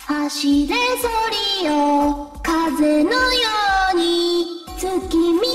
走れソリよ風のように月見